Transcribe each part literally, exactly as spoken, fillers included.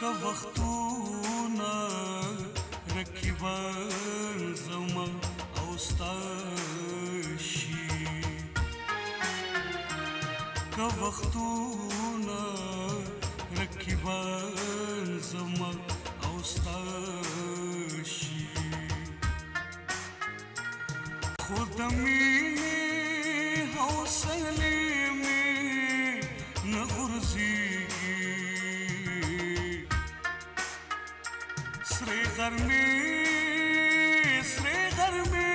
که وختونه رقیبان زما او ستا شي که وختونه رقیبان زما او ستا شي خو د مینې حوصلې مې نه غورځېږي سرې غرمې سرې غرمې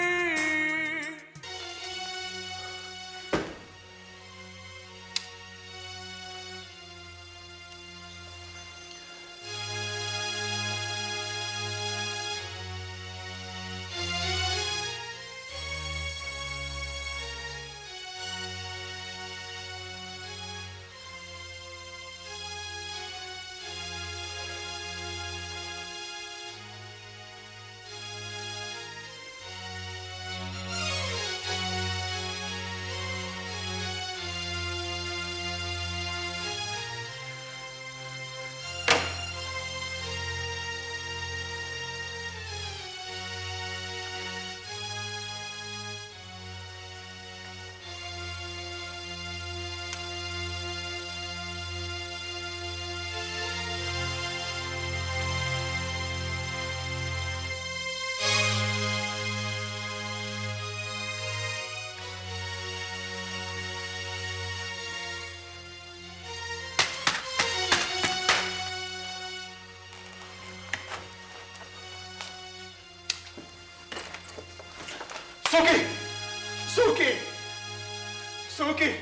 Suki! Suki! Suki!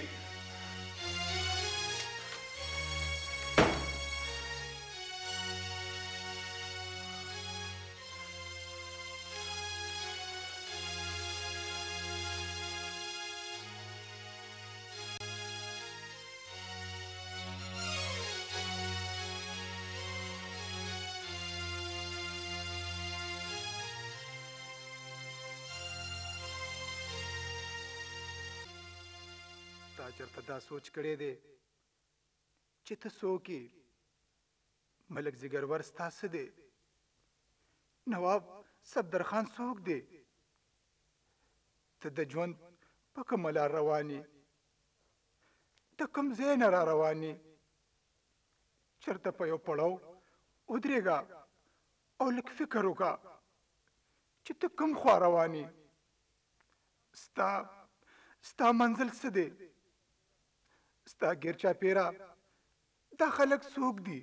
تا چرته دا سوچ کړی دی چې ته څوک یې ملک زیګرور ستا څه دی نواب صفدر خان څوک دی ته د ژوند په کومه لار روان یې ته کوم ځای نه را روان یې چرته په یو پړاو ودرېږه او لږ فکر وکړه چې ته کوم خوا روان یې ستا ستا منزل څه دی ستا ګیر چاپېره دا خلک څوک دي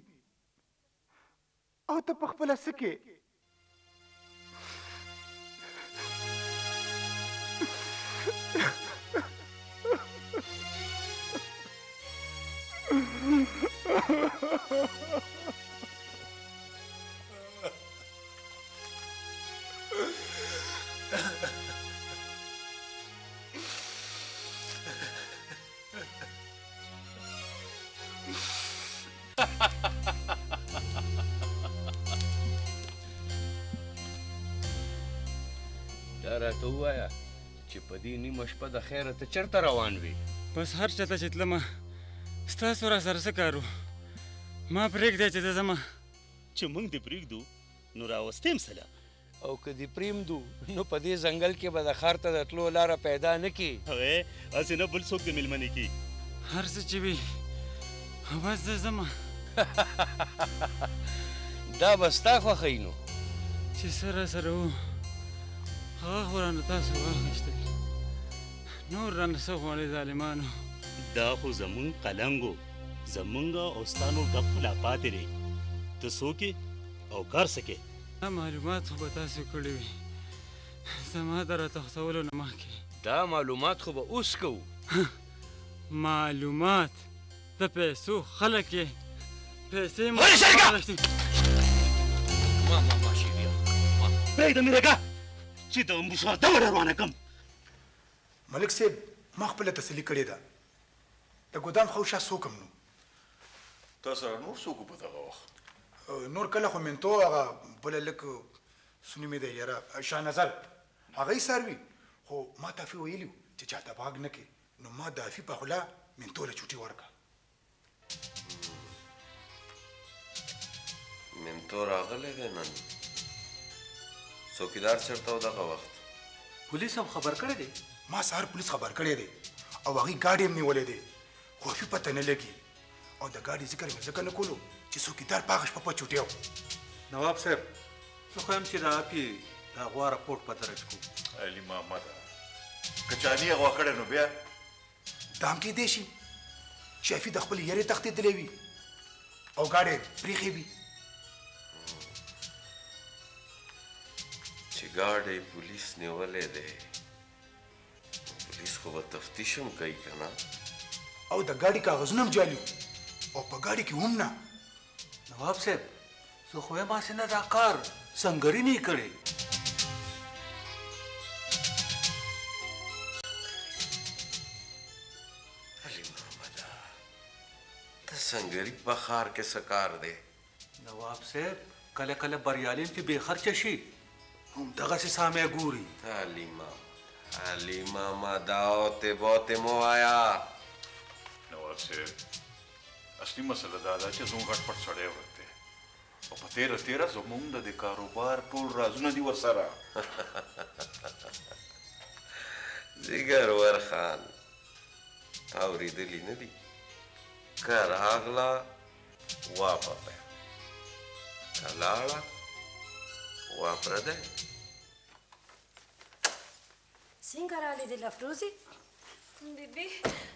او ته په خپله څه کې دا راته ووایه چې په دې نیمه شپه د خیره ته چېرته روان وې بس هر چاته چې تلمه ستاسو را سره څه کار و ما پرېږدی چې زه ځمه چې موږ دې پرېږدو نو راوستې یم سله او که دې پرېږدو نو په دې ځنګل کې به د ښار ته د تلو لاره پیدا نه کړي هغې هسې نه بل څوک دې مېلمنې کړي هر څه چې وي بس زه ځمه دا به ستا خوښوي نو چې څه را سره و هغه خو رانه تاسو واخیستل نور رانه څه غواړئ ظالمانو دا خو زمونږ قلنګ و زمونږ او ستا نور ګپ خو لا پاتې دی ته څوک او کار څه کې دا معلومات خو به تاسو کړي وي زما د راتښتولو نه مخکې دا معلومات خو به اوس کوو معلومات د پیسو خلک یې پیسې ما ما ما شیبیا پرېږده مې رګه چې د مشاهده ور روانه کړم ملک صاحب ما خپله تسلي کړې ده د ګودام خواوشا څوک هم نو تا سره نور څوک په دغه وخت نور کله خو منتو هغه بله لږ څه نوم یې دی یاره شاه نظر هغه یې څاروي خو ما تافي ویلي وو چې چاته باغ نه کړي نو ما د افي په خوله منتو له چوټي ورکړه منتو راغلی دی نن څوکیدار چېرته و دغه وخت پولیس هم خبر کړی دی ما سهار پولیس خبر کړی دی او هغې ګاډي هم نیولی دی خو هفي پته نه لګي او د ګاډي ذکر مې ځکه نه کولو چې څوکیدار په هغه شپه په چوټیا و نواب صاحب زه خو یم چې د اپي د اغوا رپورټ په درج کړو علي محمده که چاني اغوا کړی نو بیا دا هم کیدی شي چې افي د خپلې یارې تښتېدلی وي او ګاډی پرېښی وي چې ګاډی پولیس نیولی دی پولیس خو به تفتیش هم کوي که نه او د ګاډي کاغذونه هم جالي او په ګاډي کې هم نه نواب صاحب زه خو یم هسې نه دا کار سنګري نه یې کړی علي محمده د سنګري په ښار کې څه کار دی نواب صاحب کله کله بریالي چې بې خرچه شي همدغسې سامی ګوري علي ماما علي ماما دا اوتې بوتې مو وایا نواب صاحب اصلي مسله دا ده چې زموږ غټ پټ سړی ورک دی او په تیره تیره زموږ د دې کاروبار ټول رازونه دي ورسره زیګرور خان تا اورېدلي نه دي که راغله واپپه که لاړه واپردی څنګه راغلې دل افروزي بیبي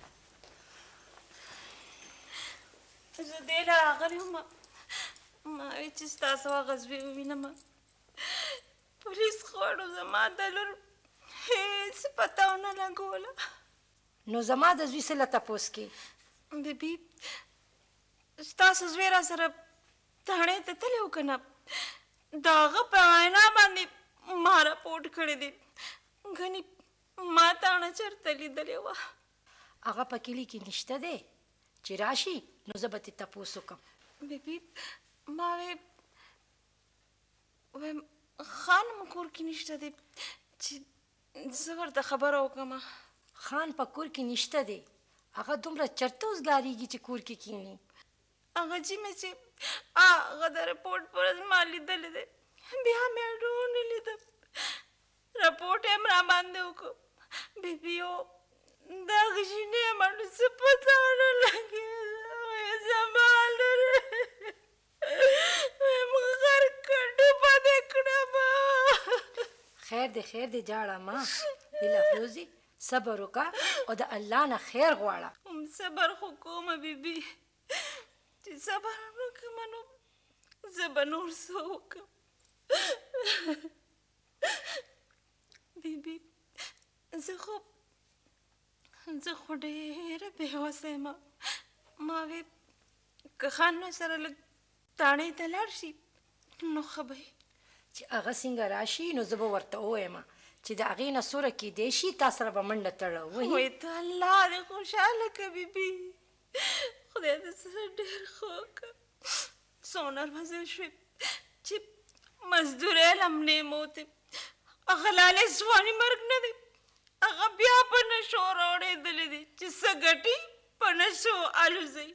زه دې له راغلې وم ما وی چې ستاسو هغه زوی ووینم پولیس خوړو زما د لور هېڅ پته ونه لګوله نو زما د زوی څه له تپوس کې بیبي ستاسو زوی را سره تاڼې ته تللی و که نه د هغه په وینا باندې ما راپورټ کړی دی ګنې ما تاڼه چېرته لیدلې وه هغه په کلي کې نشته دی چې راشي نو زه به ترې تپوس وکړم بیبي ما وی وایم خان مو کور کې نشته دی چې زه ورته خبره وکړم خان په کور کې نشته دی هغه دومره چرته اوسګارېږي چې کور کې کښېني هغه چې مې چې هغه د رپورټ پر ورځ ما لیدلی دی بیا مې اډو ونه لیده رپورټ یې هم راباندې وکړو بیبیو دا غشینې یې ماته څه پته ونه لګېده زما لور ویم غر کډو پدې کړم خیر دی خیر دی جاړه ما دل افروزي صبر وکړه او د الله نه خیر غواړه صبر خو کومه بیبي چې صبر ونه کړم نو زه به نور څه وکړم بیبي زه خو زه خو ډېره بېوسه یم ما وی که خان نو سره لږ تاڼې ته لاړ شي نو ښه به چې هغه څنګه راشي نو زه به ورته ووایم چې د هغې نه سوره کیدی شي تا سره به منډه تړه وایي ته الله دې خوشحاله کړه بیبي خدای دې سره ډېر ښه وکړه څونه ورځې شوې چې مزدورۍ لمنې موتې هغه لالې ځواني مرګ نه دی هغه بیا په نشو راوړېدلی دی چې څه ګټي په نشو الوزئ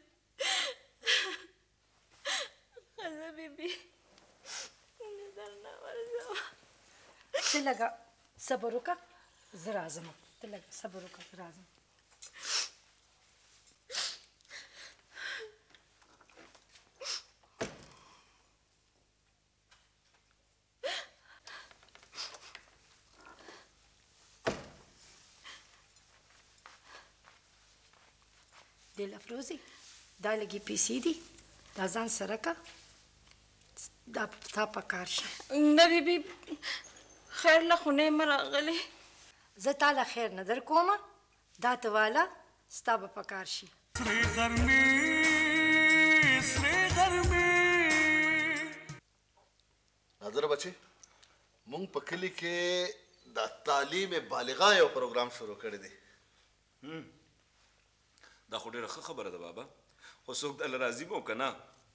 ښځه بیبي زه درنه ورځم ته لږه صبر وکړه زه راځم ته لږه صبر وکړه زه راځم دل افروزي دا لږې پیسې دي دا ځان سره که دا تا په کار شي نه بیبي خیر له خو نه یم راغلی زه تا له خیر نه در کومه دا ته واله ستا به په کار شي سرې غرمې سرې غرمې ناظره بچې مونږ په کلي کې د تعلیم بالغه یو پروګرام شروع کړی دی دا خو ډېره ښه خبره ده بابا خو څوک دله راضي به که نه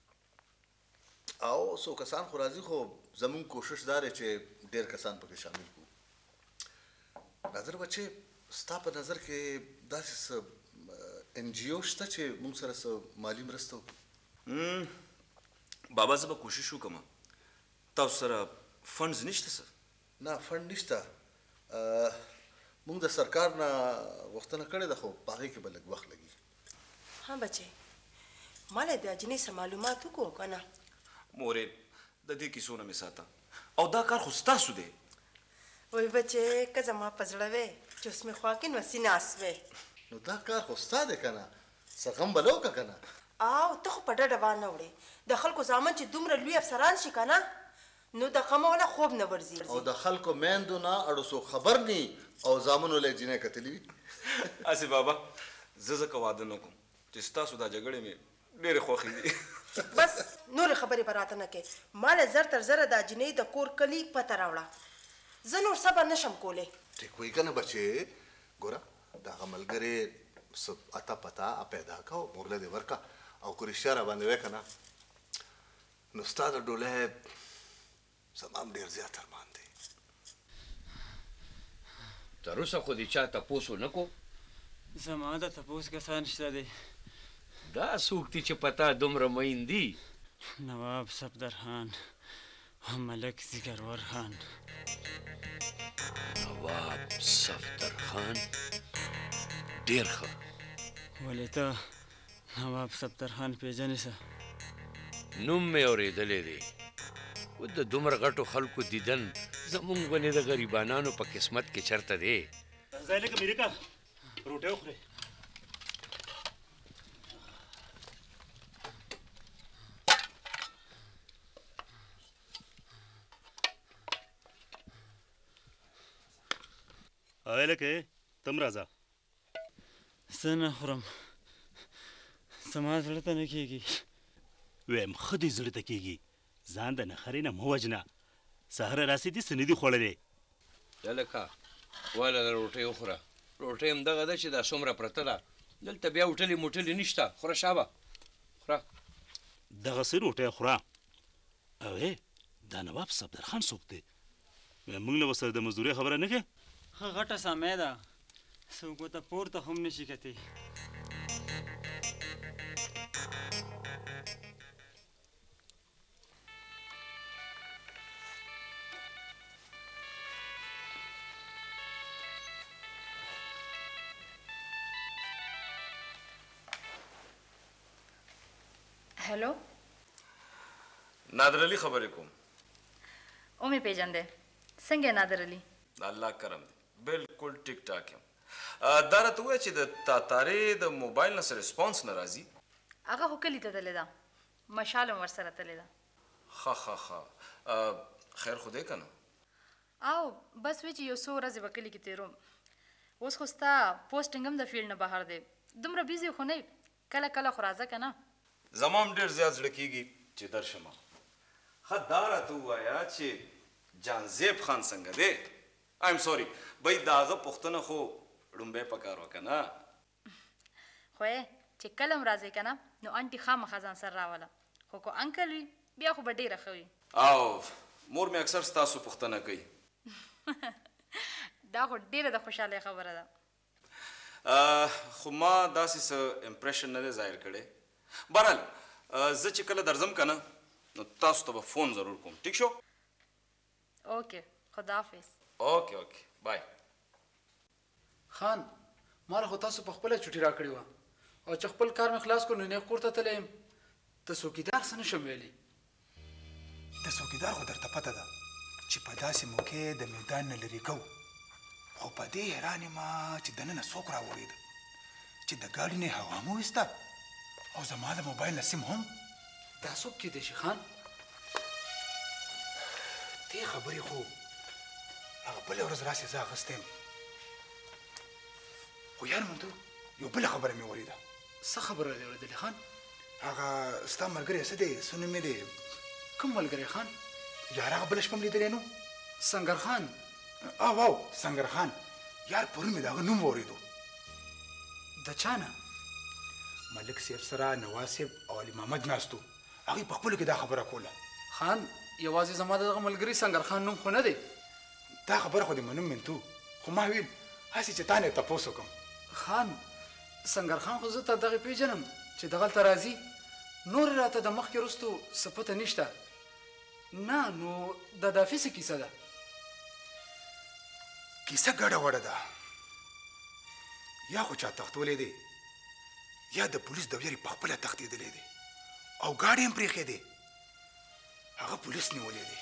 او څو کسان خو راځي خو زمونږ کوشش دا دی چې ډېر کسان پکې شامل کړو ناظره بچې ستا په نظر کې داسې څه ان جي او شته چې مونږ سره څه مالي مرسته وکړي بابا زه به کوشش وکړم. تاسو سره فنډز نشته څه؟ نه فنډ نشته. موږ د سرکار نه غوښتنه کړې ده خو په هغې کې به لږ وخت لګي. ها بچی ما له د اجنې څه معلومات وکړو که نه؟ مورې د دې کیسو نه مې ساته او دا کار خو ستاسو دی. وای بچی که زما په زړه وې چې اوس مې خوا کې نو ناست وې. نو دا کار خو ستا دی که نه؟ څه غم به نه وکړه که نه؟ او ته خو په ډډه وانه وړې د خلکو زامن چې دومره لوی افسران شي که نه نو د غمه والا خوب نه ورځي. او د خلکو میندو نه اړو څوک خبر نی او زامنو له جینۍ کتلي وي. هسې بابا زه ځکه واده نه کوم چې ستاسو دا جګړې مې ډېرې خوښې دي. بس نورې خبرې به راته نه کوې. ما له زر تر زره دا جینۍ د کور کلي پته راوړه. زه نور صبر نشم کولی. ټیک وایي که نه بچې؟ ګوره د هغه ملګرې څه اته پته پیدا کړه او مورله دې ورکړه او که رښتیا راباندې وې که نه نو ستا د ډولۍ زما هم ډېر زیات ارمان دی. تر اوسه خو دې چا تپوس ونه کو؟ زما د تپوس کسان شته دی. دا څوک دي چې پتا دومره مین دي؟ نواب صفدر خان او ملک زیګرور خان. نواب صفدر خان ډېر ښه. ولې ته نواب صفدر خان پېژنې څه؟ نوم مې اورېدلی دی. و د دومره غټو خلکو دیدن زمونږ غونې د غریبانانو په قسمت کې چرته دی. ځای لکه میرې کا روټۍ وخورې. اوی لکه تم راځه. زه نه خورم. زما زړه ته نه کېږي. ویم ښه دې زړه ته کېږي. ځان د نخرې نه مه وژنه. سهاره راسې دې څه نه دي خوړلی. هلکه واله د روټۍ وخوره. روټۍ همدغه ده چې دا څومره پرته ده. دلته بیا وټلې موټلې نشته. خوره شابه خوره. دغسې روټۍ خوره. اوې دا نواب صفدر خان څوک دی؟ موږ له ورسره د مزدورۍ خبره نه کوې؟ ښه غټه سامۍ ده. څوک ورته پورته هم نشي کتی. هلو نادر علي خبرې کوم. او مې پیژندې؟ څنګه نادر علي؟ الله کرم دی بالکل ټیک ټاک یم. دا راته ووایه چې د تاتارې د موبایل نه څه رسپانس نه راځي؟ هغه خو کلي ته تللې ده. مشال هم ورسره تللې ده. ښه ښه ښه خیر خو دی که نه؟ او بس وی چې یو څو ورځې به کلي کې تېروم. اوس خو ستا پوسټنګ هم د فیلډ نه بهر دی. دومره بیزي خو نه کله کله خو راځه که نه. زما هم ډېر زیات زړه کېږي چې درشمه. ښه دا راته ووایه چې جانزیب خان څنګه دی؟ ایم سوري بی د هغه پوښتنه خو ړومبی پکار وه که نه؟ خو یې چې کله هم راځې که نه نو انټي خامخا ځان سره راوله. خو که انکل وي بیا خو به ډېره ښه وي. او مور مې اکثر ستاسو پوښتنه کوي. دا خو ډېره د خوشحالۍ خبره ده. خو ما داسې څه امپریشن نه دی ظاهر کړی. بهرحال زه چې کله درځم که نه نو تاسو ته به فون ضرور کوم. ټیک شو؟ اوکې خداحافظ. اوکې اوکې بای. خان ما له خو تاسو په خپله چوټي راکړې وه او چې خپل کار مې خلاص کړ نو نیغ کور ته تللی یم. ته څوکیدار څه نشم ویلی. د څوکیدار خو درته پته ده چې په داسې موقع د میدان نه لرې کوو. خو په دې حیران یم چې دننه څوک راوړېده چې د ګاډي نه هوا مو ویسته او زما د موبایل نه سیم هم. دا څوک کیدی شي خان؟ دې خبرې خو هغه بلې ورځ راسې زه اخیستی یم. خو یار منتو یو بله خبره مې اورېده. څه خبره دې اورېدلې خان؟ هغه ستا ملګری څه دی؟ څه نوم یې دی؟ کوم ملګری خان؟ یار هغه بله شپه م لیدلی نو سنګر خان. او او سنګر خان یار پرون مې د هغه نوم واورېدو. د چا نه؟ ملک صاحب سره نواز صاحب او علي محمد ناست وو. هغوی په خپلو کې دا خبره کوله. خان یوازې زما د دغه ملګري سنګر خان نوم خو نه دی. دا خبره خو دې منم منتو. خو ما ویل هسې چې تا نه یې تپوس وکړم. خان سنګر خان خو زه تر دغې پېژنم چې دغلته راځي نور راته د مخکې وروستو څه پته نشته. نه نو د دافې څه کیسه ده؟ کیسه ګډه وډه ده. یا خو چا تختولی دی یا د پولیس د ویرې په خپله تښتېدلی دی او ګاډی هم پرېښی دی. هغه پولیس نیولی دی.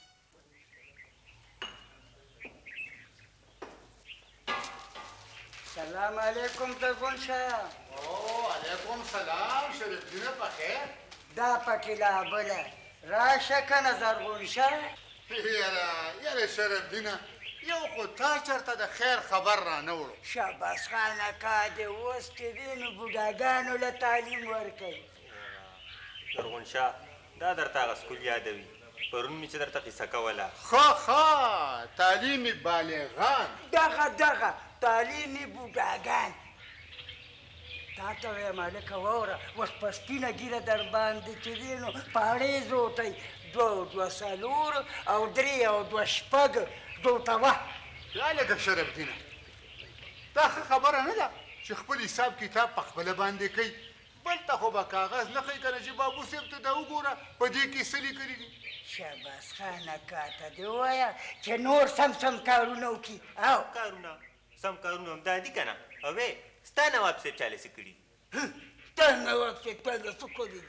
سلام علیکم زرغون شاه. او علیکم سلام شریف دینه بخیر. دا پکې لا بله راشه کنه زرغون شاه. یاره یاره شریف دینه یو خو تا چېرته د خیر خبر را نه وړو. شهباز خان اکا دې اوس چې دی نو بوډاګانو له تعلیم ورکوي. زرغون شاه دا درته هغه سکول یادوي پرون مې چې درته قصه کوله. ښه ښه تعلیمي بالغان. دغه دغه تعلیمي بوډاګان. تا ته وایم هلکه واوره اوس په سپینه ږیره در باندې چې دی نو پاړې زوټی دوه او دوه څلور او درې او دوه شپږ زوټوه. یا لږه شرف دینه دا ښه خبره نه ده چې خپل حساب کتاب په خپله باندې کوي. بل ته خو به کاغذ نه ښیي که نه چې بابو صاحب ته دا وګوره په دې کې څه لیکلي دي. شهباز خان اکا ته دې ووایه چې نور سم سم کارونه وکړي. او کارونه سم کارونه همدا دي که نه؟ اوې ستا نواب صاحب چاله څه کړي؟ ستا نواب صاحب چاله څه کړي دي؟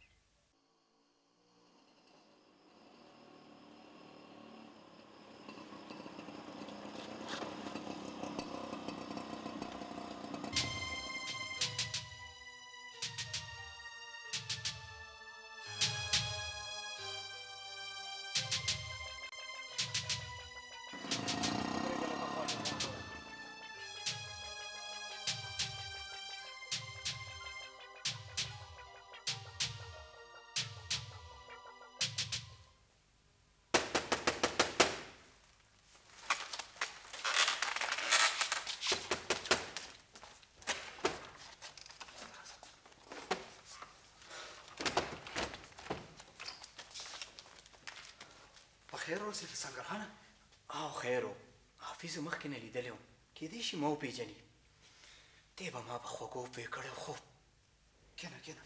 خیر اوسې د سنګرخانه؟ او خیر و. حافظ مخکې نه لیدلی وم، کیدای شي ما وپېژني. دی به ما په خوږو پوه کړی و. خو کښېنه کښېنه.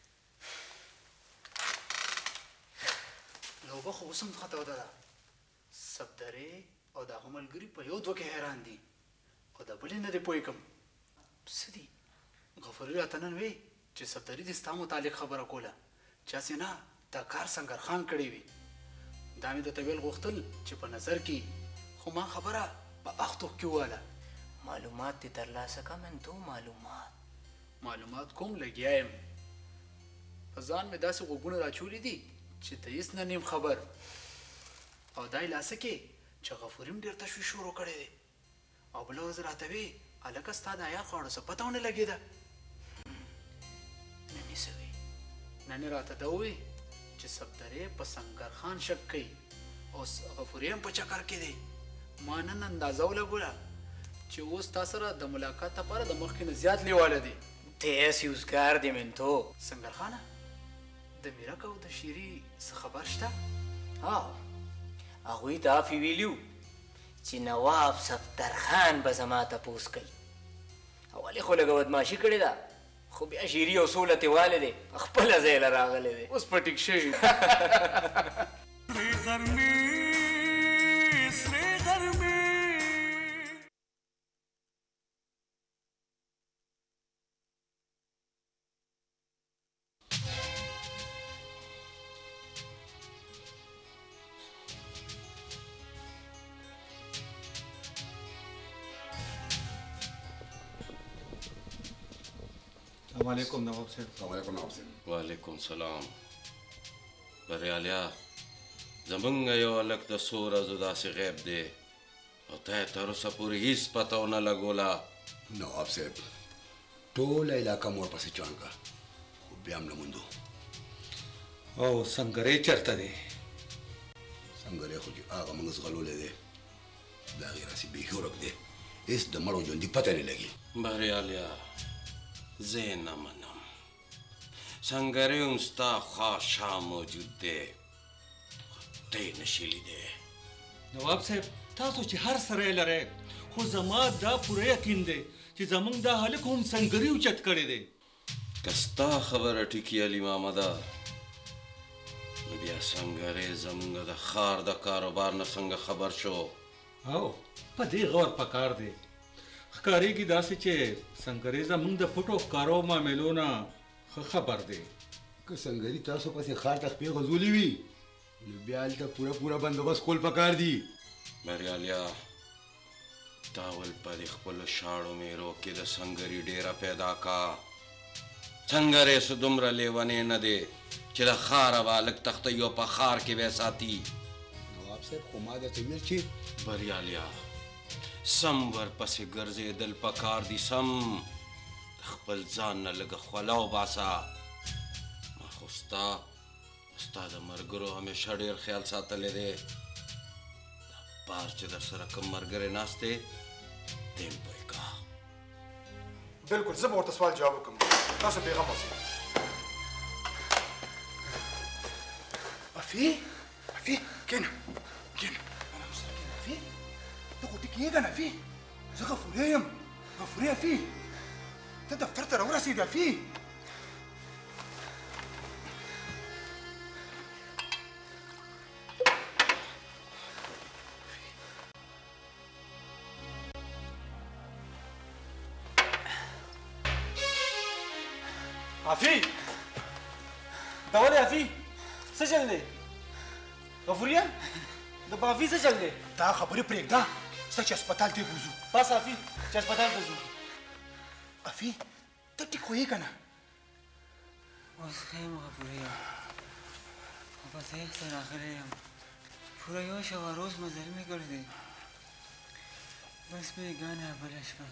لوبه خو اوس هم ښه توده ده. سبدرې او د هغه ملګري په یو دوه کې حیران دي او د بلې نه دې پوهېږم. څه دي؟ غفوري راته نن وی چې سبدري دې ستا متعلق خبره کوله چې هسې نه دا کار سنګرخان کړی وي. دا مې درته ویل غوښتل چې په نظر کې خو ما خبره په اختو کې وواله. معلومات دې ترلاسه کړه منتو. معلومات معلومات کوم لګیا یم. په ځان مې داسې غوږونه راچولي دي چې ته هېڅ نه نیم خبر. او دا یې لاسه کې چې غفوري هم ډېر تشویش شروع کړی دی او بله ورځ راته وی هلکه ستا د عیال خواړو څه پته ونه لګېده. نن یې څه وی؟ نن یې راته ده ووی چې سبدرې په سنګرخان شک کوي او غفوري هم په چکر کې دی. ما نن اندازه ولګوله چې اوس تا سره د ملاقات لپاره د مخکې نه زیات لیواله دی. دی هسې اوزګار دی منتو. سنګرخانه د میرک او د شیري څه خبر شته؟ ها هغوی ته افي ویلي چې نواب صفدرخان به زما تپوس کوي. اولې خو لږه بدماشي کړې ده خو بیا شیري او سوله تې والی دی په خپله ځای له راغلی دی. اوس په ټیک شوي. السلام علیکم نواب صاحب. السلام علیکم نواب صاحب. وعلیکم سلام. بریالیا زمونږ یو هلک د څو ورځو داسې غیب دی او ته یې تر اوسه پورې هېڅ پته ونه لګوله. نواب صاحب ټوله علاقه مو ورپسې چاڼ کړه خو بیا هم نه موندو. او سنګرې چېرته دی؟ سنګرې خو چې هغه موږ زغلولی دی د هغې راسې بیخي ورک دی هېڅ د مړو ژوندي پته نه لګي. بریالیا زه یې نه منم. سنګرې هم ستا خواشا موجود دی خو ته یې نشي لیدی. نواب صاحب تاسو چې هر سره یې لرئ خو زما دا پوره یقین دی چې زموږ دا هلک هم سنګري اوچت کړی دی. که ستا خبره ټیکي علي مامده نو بیا سنګرې زموږ د ښار د کاروبار نه څنګه خبر شو؟ او په دې غور پکار دی ښکارېږي داسې چې سنګرې زموږ د پټو ښکارو معاملو نه ښه خبر دی. که سنګري تاسو پسې ښار ته خپې غځولې وي نو بیا هلته پوره پوره بندوبست کول پکار دي. بریالیا تا ول په دې خپلو شاړو میرو کې د سنګري ډېره پیدا کا. سنګرې څه دومره لیونې نه دی چې د ښاره به هلک تختی او په ښار کې به یې ساتي. نواب صاحب خو ما درته ویل چې بریالیا سم ورپسې ګرځېدل پکار دي، سم د خپل ځان نه لږه خوله وباسه. ما خو ستا ستا د ملګرو همیشه ډېر خیال ساتلی دی. دا بار چې در سره کوم ملګری ناست دی دې م پوه کا. بالکل زه به ورته سوال جواب وکړم، تاسو بېغمه اوسئ. افي افي کېنه کېنه ارام سره کېنه افي. ته خو ټیک کېږه نه افي، زه غفورې یم غفورې افي. ته دفتر ته راورسېږه افي. عفي دا ولې عفي څه چل دی؟ غفوريه د په عفي څه چل دی؟ دا خبرې پرېږده، څه چې هسپتال ته یې بوځو. بس عفي چې هسپتال ته ځو. افي ته ټیک خو یې که نه؟ اوس ښه یم غفوريه، خو په تېښته راغلی یم. پوره یو شوه روز مزل مې کړی دی، بس بېګانه بله شپه.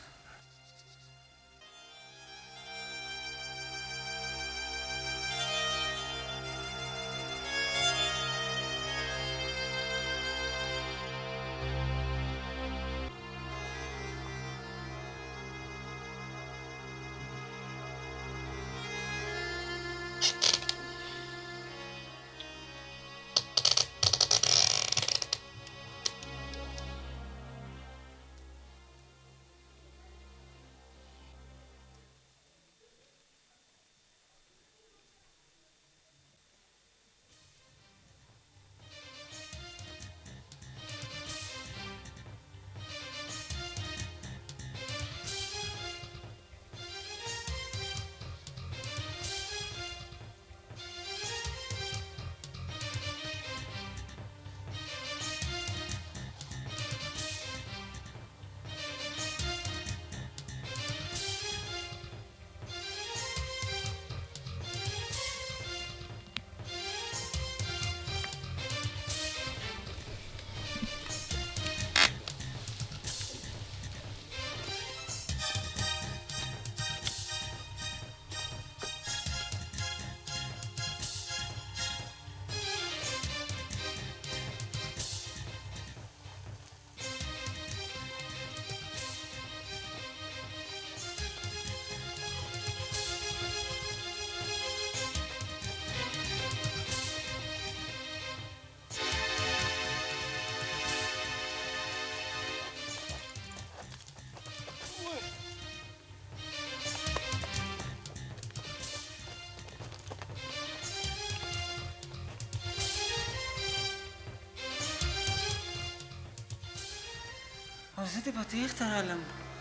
او زه دې په تېښته رالم.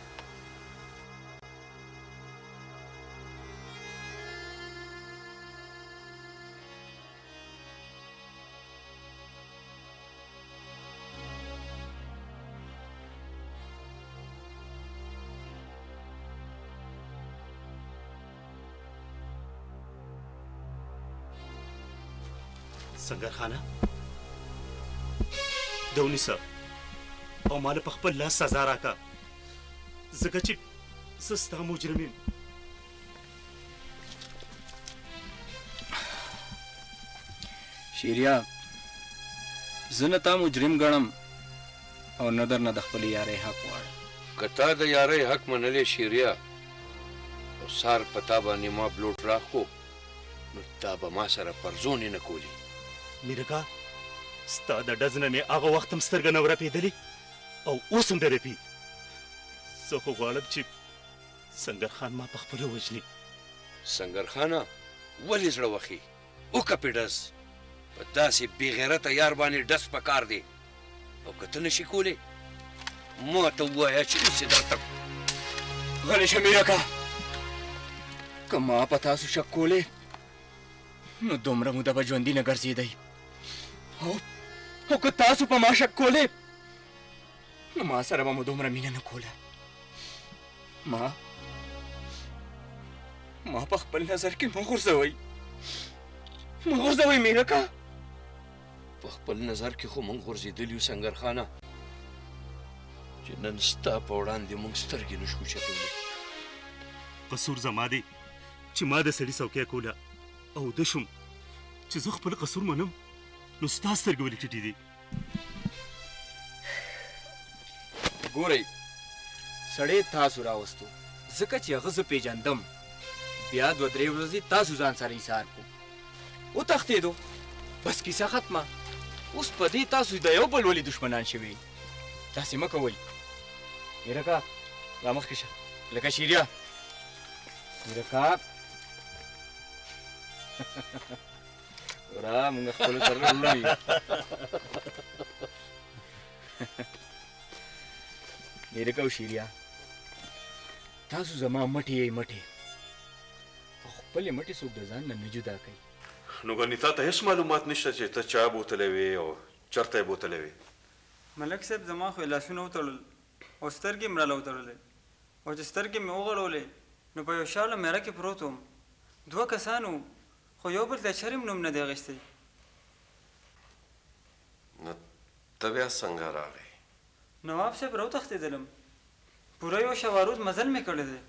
سنګرخانه د ونیسه او مال په خپل لاس سزا راکا، ځکه چې زه ستا مجرم یم. شیریا زه نه تا مجرم ګڼم او نه درنه د خپلې یارۍ حق غواړم. که تا د یارۍ حق منلې شیریا او سار په تا باندې ما بلوټ راخ کو نو تا به ما سره پرزونې نه کولی. میرکا ستا د ډز نه مې هغه وخت هم سترګه نه ورپېدلې او اوس هم نه رپي. زه خو غواړم چې سنګرخان ما په خپله وژني سنگر خانه ولې زړه وخي وکه پې ډز په داسې بې غیرته یار باندې ډز پکار دی او که ته نشي کولی ما ته ووایه چې اوس یې درته غلی شه میرکه که ما په تاسو شک کولی نو دومره موده به ژوندي نه ګرځېدی او او که تاسو په ما شک کولی نو ما سره به مو دومره مینه نه کوله ما ما په خپل نظر کې مه غورځوئ مه غورځوئ میرکه په خپل نظر کې خو موږ غورځېدلي یو سنگر خانه چې نن ستا په وړاندې موږ سترګې نشو اوچتولی قصور زما دی چې ما د سړي څوکۍ کوله او ده شوم چې زه خپل قصور منم نو ستا سترګې ولې ټیټې دي ګورئ سړی تاسو راوستو ځکه چې هغه زه پیژندم بیا دوه درې ورځې تاسو ځان سره ایثار کړو وتښتېدو بس کیسه ختمه اوس په دې تاسو د یو بل ولې دښمنان شوي داسې مه کوئ میرکه را مخکې شه لکه شیریا میرکه ورا موږ خپلو سره لوی میرکه او شیریا تاسو زما مټې یې مټې او خپلې مټې څوک د ځان نه نه جدا کوي نو ګنې تا ته هېڅ معلومات نشته چې ته چا بوتلی وې او چېرته یې بوتلی وې ملک صاحب زما خو یې لاسونه وتړل او سترګې مې راله وتړلې او چې سترګې مې وغړولې نو په یو شاله میره کې پروت وم دوه کسان وو خو یو بل د چرم نوم نه دی اخیستی نو ته بیا څنګه راغې نواب صاحب راوتښتېدلم پوره یو شواروز مزل مې کړی دی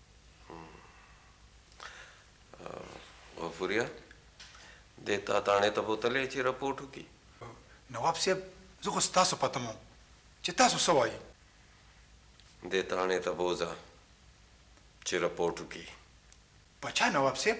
غفوریا دې تا تاڼې ته بوتلې چې رپورټ وکړي نواب صاحب زه خو ستاسو پته وم چې تاسو څه وایي دې تاڼې ته بوځه چې رپورټ وکړي په چا نواب صاحب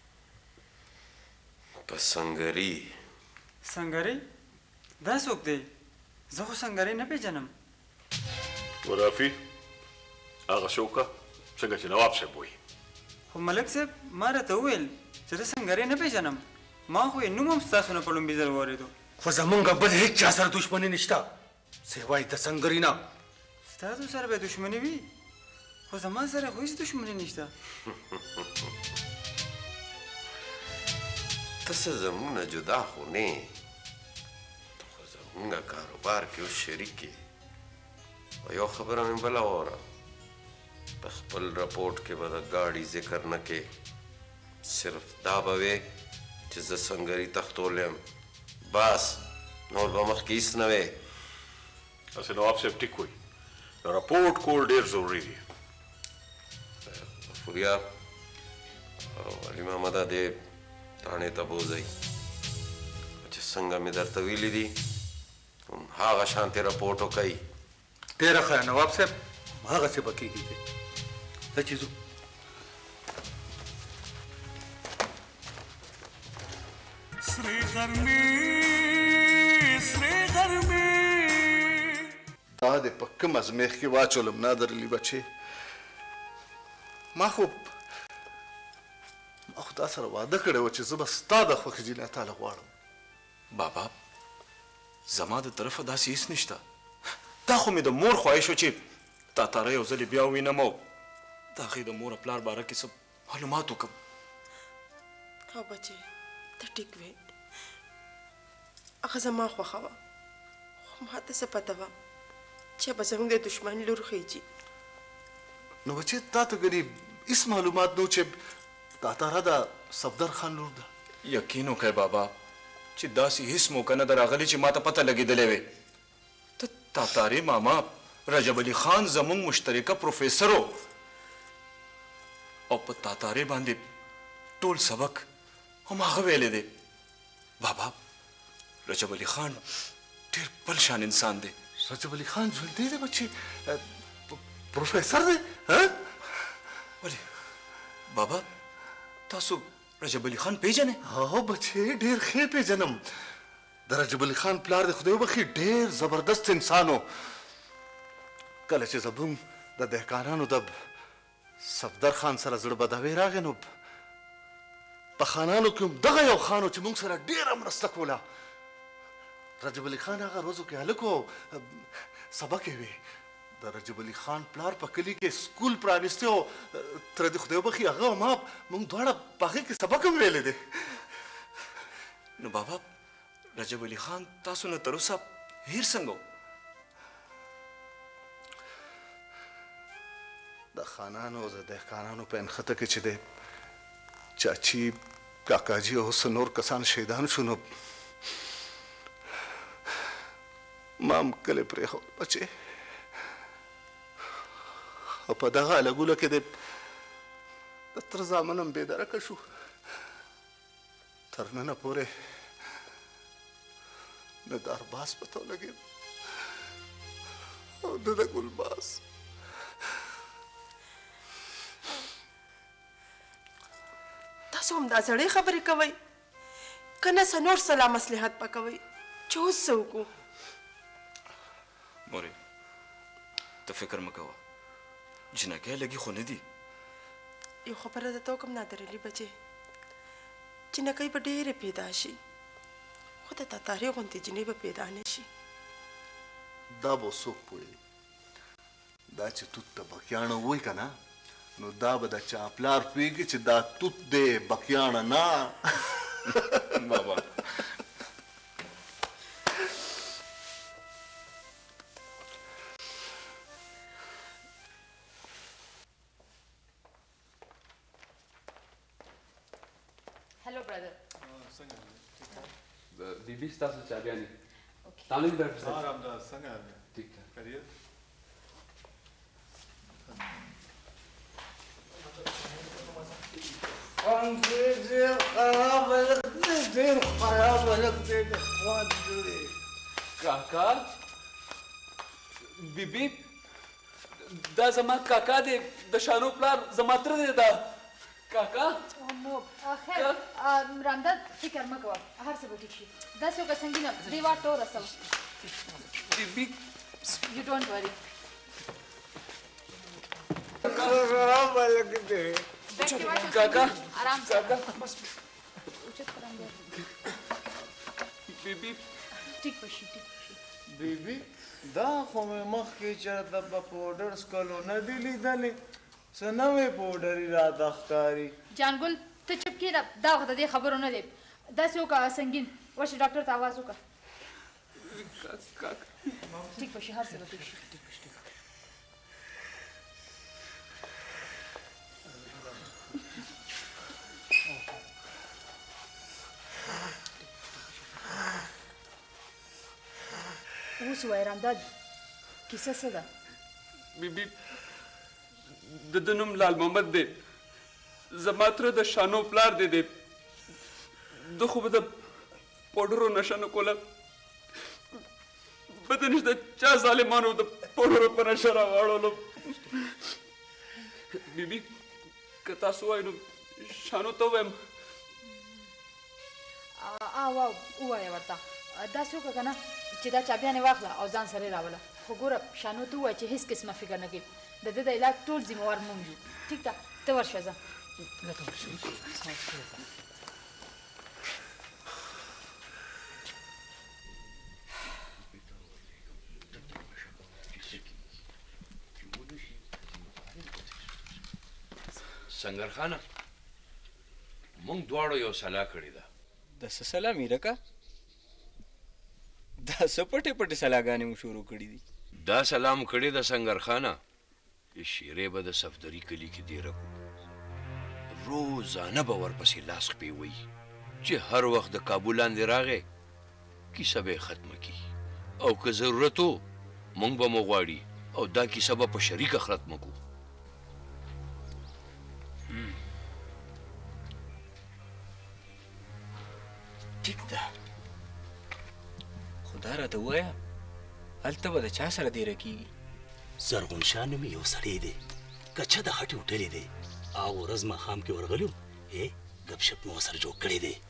په سنګري سنګري دا څوک دی زه خو سنګري نه پیژنم ورافي هغه شوکه څنګه چې نواب صاحب وایي خو ملک صاحب ما راته وویل چې زه سنګري نه پیژنم ما خو یې نوم هم ستاسو نه په لومبي ځل واورېدو خو زمونږ بل هیڅ چا سره دښمني نشته سوای د سنګري نه ستاسو سره به دښمني وي خو زما سره خو هېڅ دښمني نشته ته څه زموږ نه جدا خو نه خو زموږ کاروبار کې اوس شریک یې او یو خبره مې بله واوره په خپل رپورټ کې به د ګاډي ذکر نه کې صرف دا به وې چې زه سنګري تختولی یم بس نور به مخکې هېڅ نه وې هسې نواب صاحب ټیک وایي رپورټ کول ډېر ضروري دی غفوریا او علي محمده دې تاڼې ته بوځئ چې څنګه مې درته ویلي دي هغه شانتې رپورټ وکئ ډېره ښه نواب صاحب هغسې به کېږي ځه چې ځو سری غرمې سری غرمې تا دې په کوم ازمیښت کې واچولم نادرعلي بچې ما خو ما خو تا سره واده کړی و چې زه به ستا د خوښې جینۍ تاله غواړم بابا زما د طرفه داسې هېڅ نشته دا خو مې د مور خواهش و چې تا تاره یو ځلې بیا ووینم او د هغې د مور او پلار باره کې څه معلومات وکړم او بچې ته ټیک وې هغه زما خوښه وه خو ما ته څه پته وه چې به زموږ د دښمن لور خېجي نو بچې تا ته ګنې هېڅ معلومات نه و چې دا تاره د صفدر خان لور ده یقین وکړئ بابا چې داسې هېڅ موقع نه ده راغلې چې ما ته پته لګېدلې وې ته تاتارې ماما رجب علي خان زموږ مشترکه پروفیسر و او په تاتارې باندې ټول سبق هم هغه ویلی دی بابا رجب علي خان ډېر بل شان انسان دی رجب علي خان ژوندی دی بچې پروفیسر دی ولې بابا تاسو رجب علي خان پیژنئ هو بچې ډېر ښې پیژنم د رجب علي خان پلار د خدای وبخښي ډېر زبردست انسان و کله چې زموږ د دهقانانو د صفدر خان سره زړه بداوی راغی نو په خانانو کې هم دغه یو خان و چې موږ سره ډېره مرسته کوله. رجب علي خان هغه روزو کې هلک و، سبق یې وی. د رجب علي خان پلار په کلي کې سکول پرانیستی و، تره دې خدای وبخي هغه او ما موږ دواړه په هغې کې سبق هم ویلی دی. نو بابا رجب علي خان تاسو نه تر اوسه هیر څنګه و؟ د خانانو او د دهقانانو په انخته کې چې دی چاچی کاکاجي او څه نور کسان شهیدان شو، نو ما هم کلی پرېښود بچې. او په دغه الګوله کې د د تر زامن هم بېدرکه شو. تر ننه پورې نه د ارباز پته ولګېد او نه د ګلباز. تاسو هم دا زړې خبرې کوئ که نه څه نور صلاح مصلحت به کوئ چې اوس څه وکړو؟ مورې ته فکر مه کوه، جنکۍ لګي خو نه دي. یو خبره درته وکړم نادرعلي بچې، جنکۍ به ډېرې پیدا شي خو د تاتارې غوندې جنۍ به پیدا نه شي. دا به څوک پوهېږي؟ دا چې توت ته بکیاڼه ووایي که نه، نو دا به د چا پلار پوهېږي چې دا توت دی بکیاڼه نه. بابا hello brother बीबी ستاسو چابیانې تعلیم ډاکټر صاحب رامداس څنګه یې ٹھیک ٹھاک خیریت ډېر خراب هلک دی ډېر خراب هلک دی د خوند دی. کاکا بیبي دا زما کاکا دی د شانو پلار زما تره دی دا کاکا. خیر رامداد فکر مه کوه هر څه به ټیک شي. داسې وکړه سنګینه دیوار ته ورسوه. بیبي یو ډونټ وري. خراب هلک دی. کاکا آرام سے بس اوچت کړه رامداد. بیبي ټیک به شي ټیک به شي. بیبي دا خو مې مخکې چېرته په پوډر سکلو نه دي لیدلې، څه نوې پوډرې راته ښکاري. جانګل ته چپ کښېنه، دا وخت د دې خبرو نه دی. داسې وکړه سنګین ورشه ډاکټر ته آواز وکړه. ټیک به شي هر څه به ټیک شي. اوس ووایه رامداد کیسه څه ده؟ بیبي د ده نوم لال محمد دی، زما تره د شانو پلار دی دی. ده خو به د پوډرو نشه نه کوله، بدن یې د چا ظالمانو د پوډرو په نشه راواړولو. بیبي که تاسو ووایئ نو شانو ته ووایم. او ووایه ورته داسې وکړه که نه چې دا چاپیانې واخله او ځان سره یې راوله. خو ګوره شانو ته ووایه چې هېڅ قسمه فکر نه کوي، د ده د علاج ټول ذمهوار موږ یو. ټیک ده ته ورشه ځه. سنگر خانه مونږ دواړو یو سلا کړې ده. د څه سلا میرکه؟ دا څه پټې پټې سلاګانې مو شروع کړي دي؟ دا سلام کړې ده سنگر خانه شیرې به د صفدري کلي کې دیره کړو. روزانه به ورپسې لاس خپې وایي چې هر وخت د کابو لاندې راغی کیسه به یې ختمه کړي، او که ضرورت و مونږ به مو غواړي او دا کیسه به په شریکه ختمه کړو. ټیک ده، خو دا راته ووایه هلته به د چا سره دیره کېږي؟ زرغون شاه نومې یو سړی دی، کچه د خټې وټلې دی. هغه ورځ ماښام کې ورغلی وم، ګپ شپ مې ورسره جوړ کړی دی.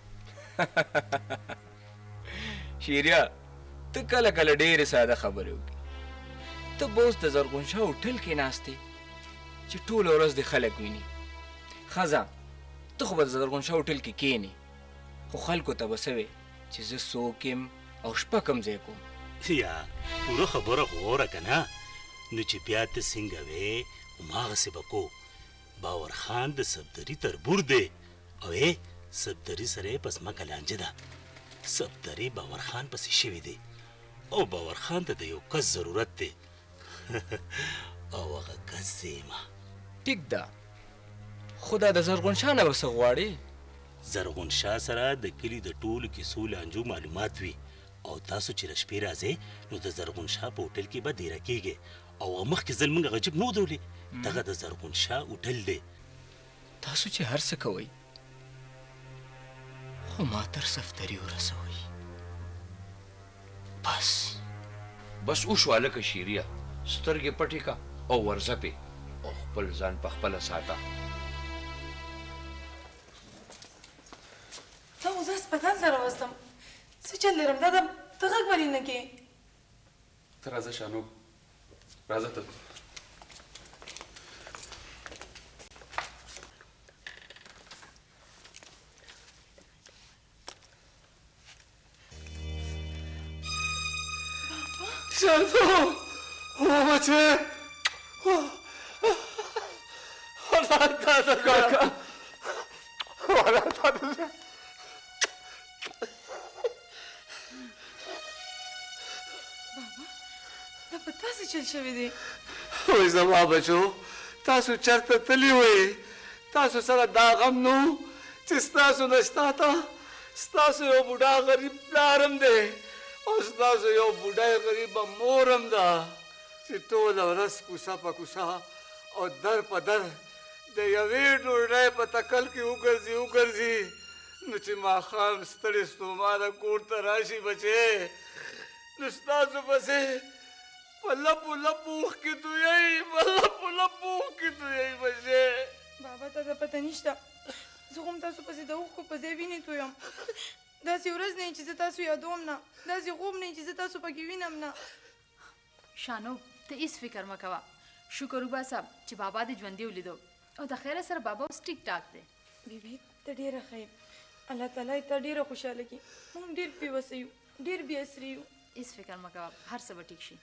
شیریا ته کله کله ډېرې ساده خبرې وکړي. ته به اوس د زرغون شاه هوټل کې ناست چې ټوله ورځ دې خلک ویني. ښه ځه ته خو به د زرغون شاه هوټل کې کښېنې خو خلکو ته به څه وې چې زه څوک یم او شپه کوم ځای کوم یا پوره خبره خو واوره که نه نو چې بیا ته څنګه وې هماغسې به کو باور خان د صفدري تربور دی او ای صفدري سره یې په ځمکه لانجه ده صفدري باور خان پسې شوي دی او باور خان ته د یو کس ضرورت دی او هغه کس زیمه ټیک ده خو دا د زرغون شاه نه به څه غواړې زرغون شاه سره د کلي د ټولو کیسو لانجو معلومات وي او تاسو چې د شپې راځئ نو د زرغون شاه په هوټل کې به دیره کیږئ او مخکې ځل موږ هغه جیب نه ودرولې دغه د زرغون شاه هوټل دی تاسو چې هر څه کوئ خو ما تر صفدري ورسوئ بس بس وشو هلکه شیریه سترګې پټې که او ورځه پې او خپل ځان په خپله ساته تا اوس هسپتال ته راوستم څه چل لرم دا ته غږ ولې نه کې ته راځه شانو راځه ته شانو او بچه خدا دادا کاکا خدا دادا دا په تاسې چل شوی دی وای زما بچو تاسو چرته تللی وئ تاسو سره دا غم نو چې ستاسو نه شتا ته ستاسو یو بوډا غریب پلار دی او ستاسو یو بوډای غریبه مور هم ده چې ټوله ورځ کوڅه په کوڅه او در په در د یوې ډوډۍ په تکل کې وګرځي وګرځي نو چې ماښام ستړې ستومانه کور ته راشي بچې نو ستاسو پسې په لپو لپو اوښکې تویوي په لپو لپو اوښکې تویوي بچې بابا ته د پته نشته زه خو هم تاسو پسې د اوښکو په ځای وینې تویم داسې ورځ نه چې زه تاسو یادوم نه داسې خوب نه چې زه تاسو پکې وینم نه شانو ته هیڅ فکر مه کوه شکر وباسه چې بابا دې ژوندي ولیدو او د خیره سره بابا اوس ټیک ټاک دی بیبي ته ډېره ښه یې الله تعالی ته ډېره خوشحاله کړي موږ ډېر بېوسه یو ډېر بې اسرې یو هیڅ فکر مه کوه هر څه به ټیک شي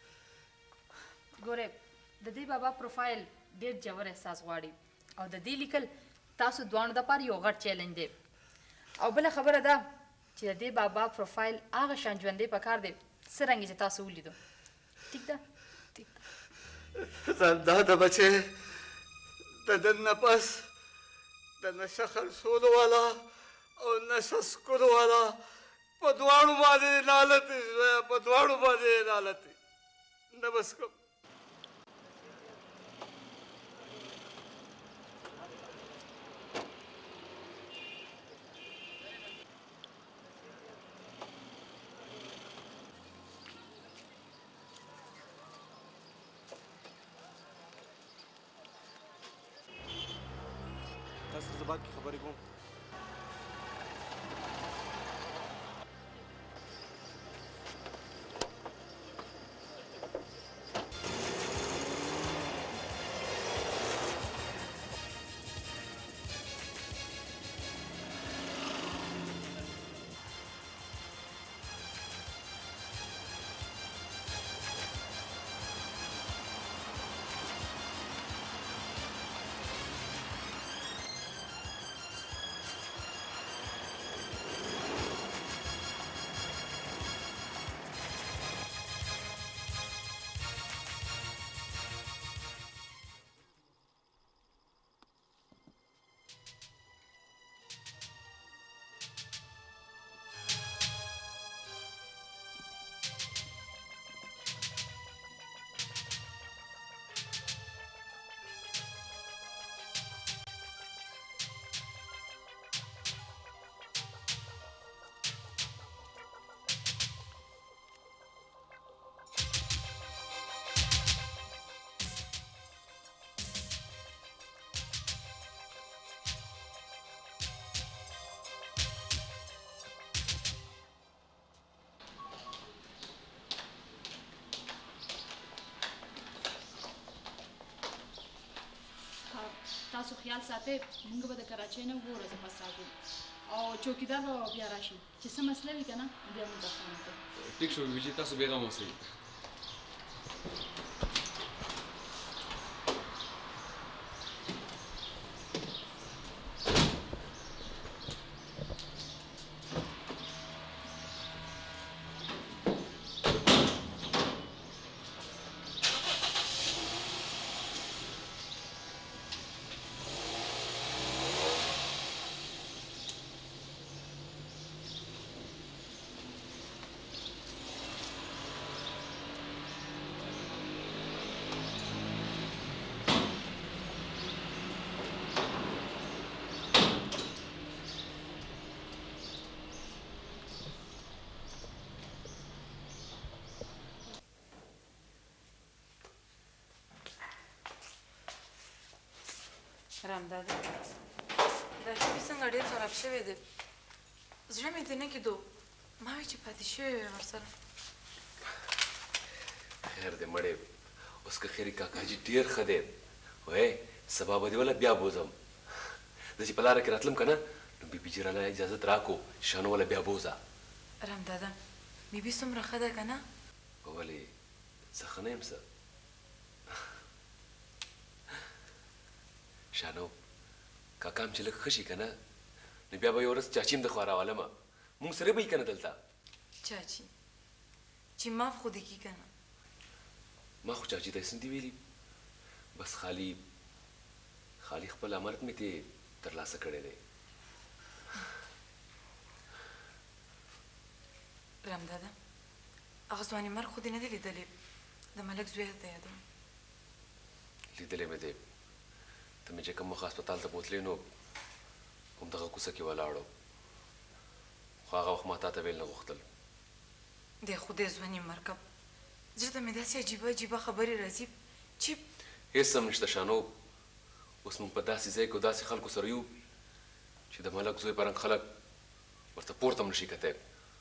ګورې د دې بابا پروفایل ډېر ژور احساس غواړي او د دې لیکل تاسو دواړو دپاره یو غټ چیلنج دی او بله خبره ده چې د دې بابا پروفایل هغه شان ژوندی پکار دی څرنګه چې تاسو ولیدو ټیک ده دا د بچې د ده نه پس د نشه خرڅولو والا او نشه څکلو والا په دواړو باندې لعنت دی زویه په دواړو باندې لعنت دی نه بس کوم تاسو زه بعد کې خبرې کوم تاسو خیال ساتئ موږ به د کراچۍ نه اووه ورځې پس راځو او چوکیدار به بیا راشي چې څه مسله وي که نه بیا موږ ته فون وکړئ ټیک شو بیبي جي تاسو بېغمه اوسئ. رامداده دا شپې څنګه ډېر خراب شوی دی زړه مې دې نه کېدو ما وی چې پاتې شوی وې ورسره خیر دې مړې اوس که خیري کاکاجي ډېر ښه دی وای سبا به دې وله بیا بوځم زه چې په لاره کې راتلم که نه نو بیبي جي راله اجازت راکړو شانو وله بیا بوځه رامداده بیبي څومره ښه ده که نه ولې زه ښه نه یم څه شانو کاکا هم چې لږ ښه شي که نه نو بیا به یو ورځ چاچي هم د خوا راولمه مونږ سره به یي که نه دلته چاچي چې ماف خو دې کي که نه ما خو چاچي ته یې څه نه دي ویلي بس خالي خالي خپل امرت مې ترې ترلاسه کړی دی رامداده هغه ځواني مرګ خو دې نه دی لیدلی د ملک زوی ته یادوم لیدلی مې دی ته مې چې کوم مخ هسپتال ته بوتلې نو همدغه کوڅه کې ولاړو خو هغه وخت ما تا ته ویل نه غوښتل د خدای ځواني مرکب زړه ته مې داسې عجیبه عجیبه خبرې راځي چې هېڅ هم نشته شانو اوس موږ په داسې ځای کې او داسې خلکو سره یو چې د ملک زوی په رنګ خلک ورته پورته هم نشي کتی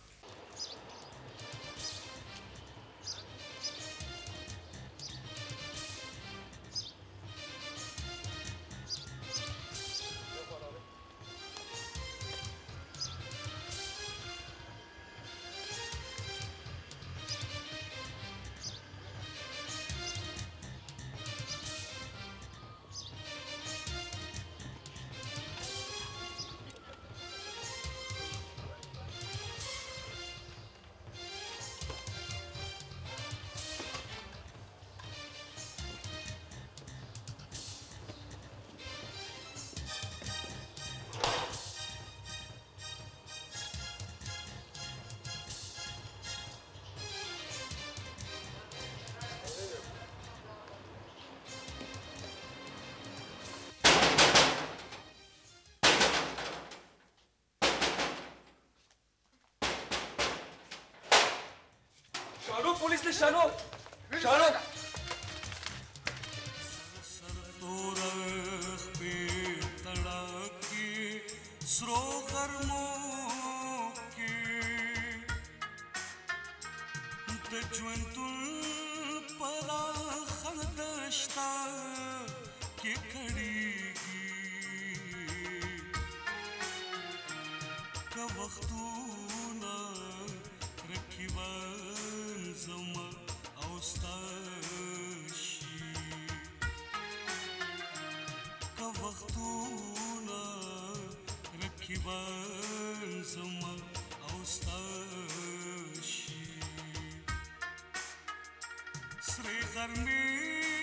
شانو پولیس ته شانو شانو سرو غرمو کې د ژوندون پراخه دشته کې کړېږي که وختونه رقیبان زما او ستا شي که وختونه رقیبان زما او ستا شي سرې غرمې